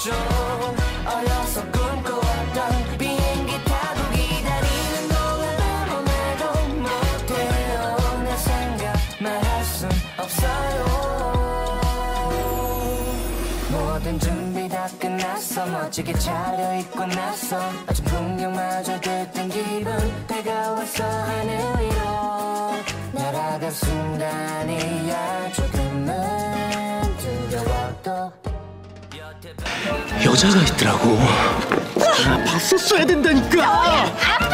없죠. 어려서 꿈꿔왔던 비행기 타고 기다리는 동안 아무 말도 못해요. 내 생각 말할 순 없어요. 모든 준비 다 끝났어. 멋지게 차려입고 나서 아침 풍경마저 들뜬 기분. 배가 왔어 하늘 위로 날아간 순간이야. 조금은 두려워도 여자가 있더라고. 아, 봤었어야 된다니까.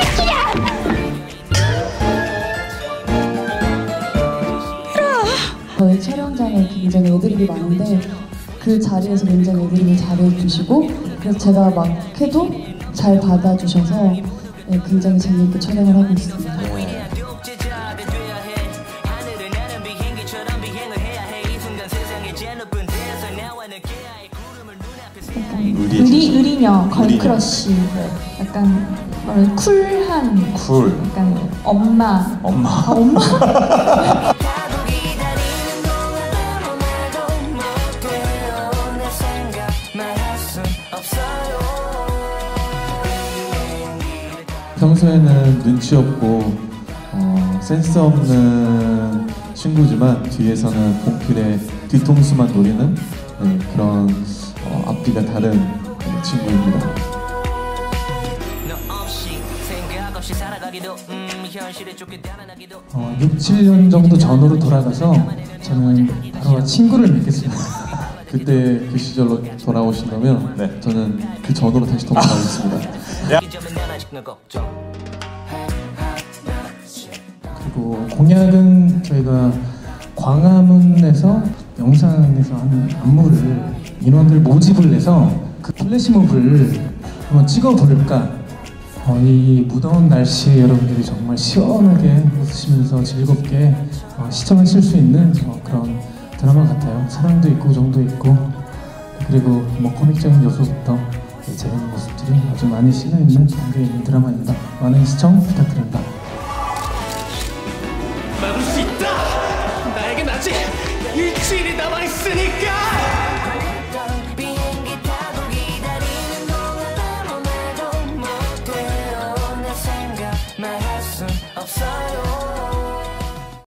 저희 촬영장에 굉장히 애드립이 많은데 그 자리에서 굉장히 애드립을 잘해주시고, 그래서 제가 막 해도 잘 받아주셔서 네, 굉장히 재미있게 촬영을 하고 있습니다. 의리녀, 걸크러쉬, 약간 쿨한, 약간 엄마. 평소에는 눈치 없고 센스 없는 친구지만 뒤에서는 봉필의 뒤통수만 노리는 그런 앞뒤가 다른 친구입니다. 6, 7년 정도 전으로 돌아가서 저는 바로 친구를 맺겠습니다. 그때 그 시절로 돌아오신다면 네. 저는 그 전으로 다시 돌아가겠습니다. 그리고 공약은 저희가 광화문에서 영상에서 하는 안무를 인원들 모집을 해서 그 플래시몹을 한번 찍어볼까. 이 무더운 날씨에 여러분들이 정말 시원하게 웃으시면서 즐겁게 시청하실 수 있는 그런 드라마 같아요. 사랑도 있고 우정도 있고, 그리고 뭐 코믹적인 요소부터 재밌는 모습들이 아주 많이 실려있는 담겨있는 드라마입니다. 많은 시청 부탁드립니다. 막을 수 있다! 나에겐 아직 일주일이 남아있어!